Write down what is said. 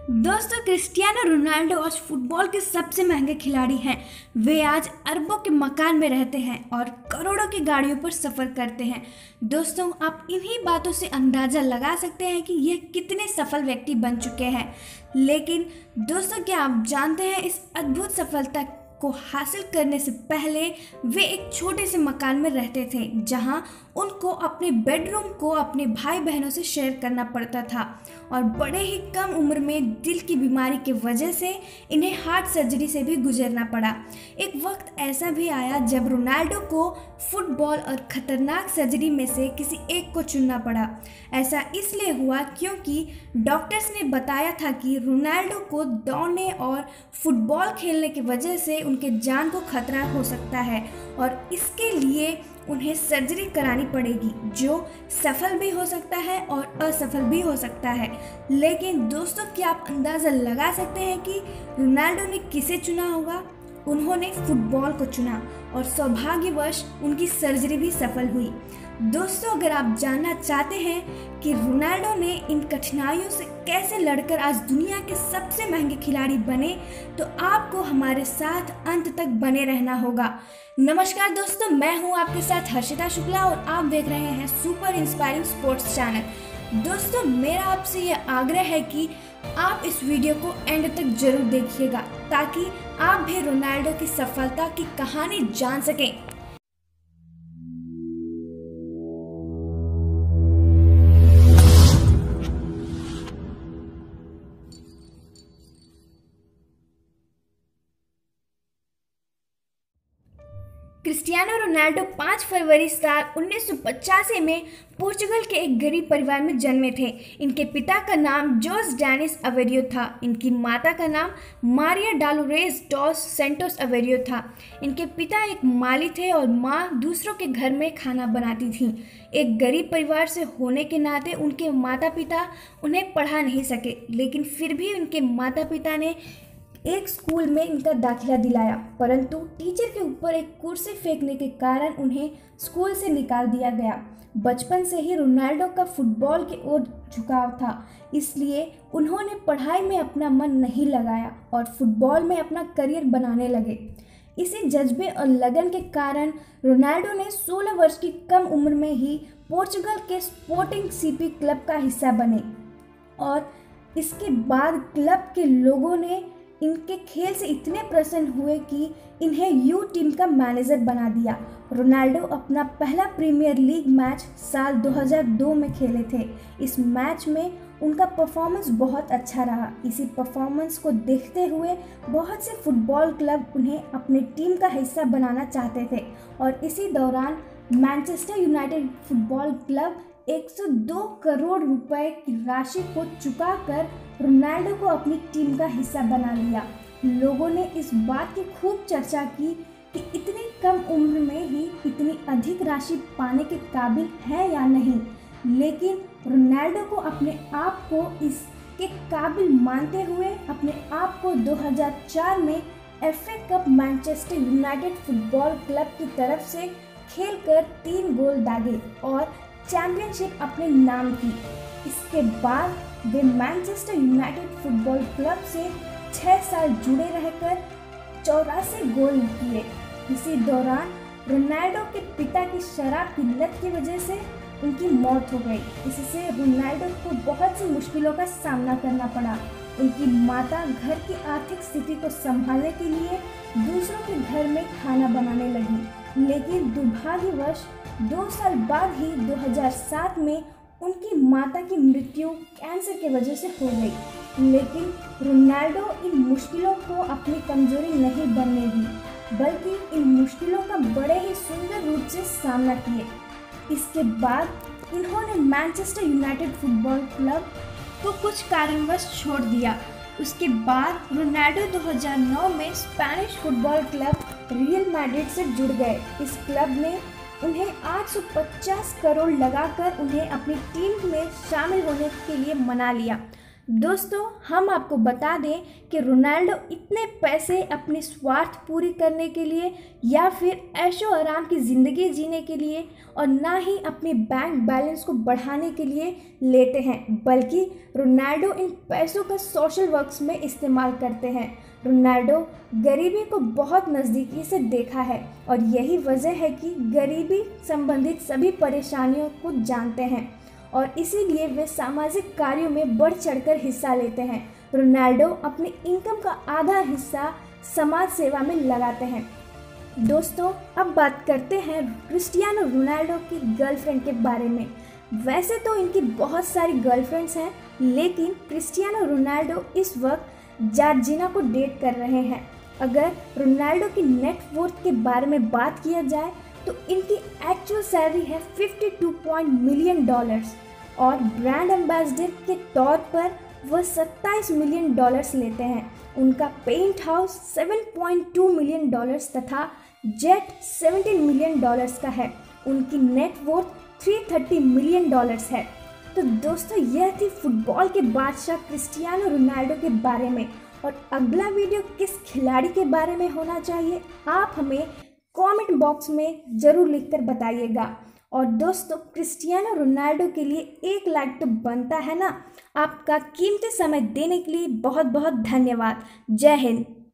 दोस्तों, Cristiano Ronaldo आज football के सबसे महंगे खिलाड़ी हैं। वे आज अरबों के मकान में रहते हैं और करोड़ों की गाड़ियों पर सफ़र करते हैं। दोस्तों, आप इन्हीं बातों से अंदाज़ा लगा सकते हैं कि यह कितने सफल व्यक्ति बन चुके हैं। लेकिन दोस्तों, क्या आप जानते हैं इस अद्भुत सफलता को हासिल करने से पहले वे एक छोटे से मकान में रहते थे, जहां उनको अपने बेडरूम को अपने भाई बहनों से शेयर करना पड़ता था और बड़े ही कम उम्र में दिल की बीमारी की वजह से इन्हें हार्ट सर्जरी से भी गुजरना पड़ा। एक वक्त ऐसा भी आया जब रोनाल्डो को फुटबॉल और खतरनाक सर्जरी में से किसी एक को चुनना पड़ा। ऐसा इसलिए हुआ क्योंकि डॉक्टर्स ने बताया था कि रोनाल्डो को दौड़ने और फुटबॉल खेलने की वजह से उनके जान को खतरा हो सकता है और इसके लिए उन्हें सर्जरी करानी पड़ेगी, जो सफल भी हो सकता है और असफल भी हो सकता है। लेकिन दोस्तों, क्या आप अंदाज़ा लगा सकते हैं कि रोनाल्डो ने किसे चुना होगा? उन्होंने फुटबॉल को चुना और सौभाग्यवश उनकी सर्जरी भी सफल हुई। दोस्तों, अगर आप जानना चाहते हैं कि रोनाल्डो ने इन कठिनाइयों से कैसे लड़कर आज दुनिया के सबसे महंगे खिलाड़ी बने, तो आपको हमारे साथ अंत तक बने रहना होगा। नमस्कार दोस्तों, मैं हूं आपके साथ हर्षिता शुक्ला और आप देख रहे हैं सुपर इंस्पायरिंग स्पोर्ट्स चैनल। दोस्तों, मेरा आपसे यह आग्रह है कि आप इस वीडियो को एंड तक जरूर देखिएगा ताकि आप भी रोनाल्डो की सफलता की कहानी जान सकें। क्रिस्टियानो रोनाल्डो 5 फरवरी साल 1985 में पोर्चुगल के एक गरीब परिवार में जन्मे थे। इनके पिता का नाम जोस डैनिस अवेरियो था। इनकी माता का नाम Maria Dolores dos Santos Aveiro था। इनके पिता एक माली थे और माँ दूसरों के घर में खाना बनाती थीं। एक गरीब परिवार से होने के नाते उनके माता पिता उन्हें पढ़ा नहीं सके, लेकिन फिर भी उनके माता पिता ने एक स्कूल में इनका दाखिला दिलाया, परंतु टीचर के ऊपर एक कुर्सी फेंकने के कारण उन्हें स्कूल से निकाल दिया गया। बचपन से ही रोनाल्डो का फुटबॉल की ओर झुकाव था, इसलिए उन्होंने पढ़ाई में अपना मन नहीं लगाया और फुटबॉल में अपना करियर बनाने लगे। इसी जज्बे और लगन के कारण रोनाल्डो ने 16 वर्ष की कम उम्र में ही पोर्चुगल के स्पोर्टिंग सीपी क्लब का हिस्सा बने और इसके बाद क्लब के लोगों ने इनके खेल से इतने प्रसन्न हुए कि इन्हें यू टीम का मैनेजर बना दिया। रोनाल्डो अपना पहला प्रीमियर लीग मैच साल 2002 में खेले थे। इस मैच में उनका परफॉर्मेंस बहुत अच्छा रहा। इसी परफॉर्मेंस को देखते हुए बहुत से फुटबॉल क्लब उन्हें अपनी टीम का हिस्सा बनाना चाहते थे और इसी दौरान Manchester United football club 102 crore रुपए की राशि को चुकाकर रोनाल्डो को अपनी टीम का हिस्सा बना लिया। लोगों ने इस बात की खूब चर्चा की कि इतनी कम उम्र में ही इतनी अधिक राशि पाने के काबिल है या नहीं, लेकिन रोनाल्डो को अपने आप को इसके काबिल मानते हुए अपने आप को 2004 में FA cup Manchester United football club की तरफ से खेलकर 3 गोल दागे और चैंपियनशिप अपने नाम की। इसके बाद वे मैनचेस्टर यूनाइटेड फुटबॉल क्लब से 6 साल जुड़े रहकर 84 गोल किए। इसी दौरान रोनाल्डो के पिता की शराब की लत की वजह से उनकी मौत हो गई। इससे रोनाल्डो को बहुत सी मुश्किलों का सामना करना पड़ा। उनकी माता घर की आर्थिक स्थिति को संभालने के लिए दूसरों के घर में खाना बनाने लगी, लेकिन दुर्भाग्यवश 2 साल बाद ही 2007 में उनकी माता की मृत्यु कैंसर की वजह से हो गई। लेकिन रोनाल्डो इन मुश्किलों को अपनी कमजोरी नहीं बनने दी, बल्कि इन मुश्किलों का बड़े ही सुंदर रूप से सामना किए। इसके बाद इन्होंने मैनचेस्टर यूनाइटेड फुटबॉल क्लब को कुछ कारणवश छोड़ दिया। उसके बाद रोनाल्डो 2009 में Spanish football club Real Madrid से जुड़ गए। इस क्लब ने उन्हें 850 करोड़ लगाकर उन्हें अपनी टीम में शामिल होने के लिए मना लिया। दोस्तों, हम आपको बता दें कि रोनाल्डो इतने पैसे अपनी स्वार्थ पूरी करने के लिए या फिर ऐशो आराम की ज़िंदगी जीने के लिए और ना ही अपने बैंक बैलेंस को बढ़ाने के लिए लेते हैं, बल्कि रोनाल्डो इन पैसों का सोशल वर्क्स में इस्तेमाल करते हैं। रोनाल्डो गरीबी को बहुत नज़दीकी से देखा है और यही वजह है कि गरीबी संबंधित सभी परेशानियों को जानते हैं और इसीलिए वे सामाजिक कार्यों में बढ़ चढ़कर हिस्सा लेते हैं। रोनाल्डो अपनी इनकम का आधा हिस्सा समाज सेवा में लगाते हैं। दोस्तों, अब बात करते हैं क्रिस्टियानो रोनाल्डो की गर्लफ्रेंड के बारे में। वैसे तो इनकी बहुत सारी गर्लफ्रेंड्स हैं, लेकिन क्रिस्टियानो रोनाल्डो इस वक्त जॉर्जिना को डेट कर रहे हैं। अगर रोनाल्डो की नेट वर्थ के बारे में बात किया जाए तो इनकी एक्चुअल सैलरी है $52 मिलियन और ब्रांड एम्बेसडर के तौर पर वह $27 मिलियन लेते हैं। उनका पेंट हाउस $7.2 मिलियन तथा जेट $17 मिलियन का है। उनकी नेट वर्थ $330 मिलियन है। तो दोस्तों, यह थी फुटबॉल के बादशाह क्रिस्टियानो रोनाल्डो के बारे में। और अगला वीडियो किस खिलाड़ी के बारे में होना चाहिए, आप हमें कमेंट बॉक्स में ज़रूर लिखकर बताइएगा। और दोस्तों, क्रिस्टियानो रोनाल्डो के लिए एक लाइक तो बनता है ना। आपका कीमती समय देने के लिए बहुत बहुत धन्यवाद। जय हिंद।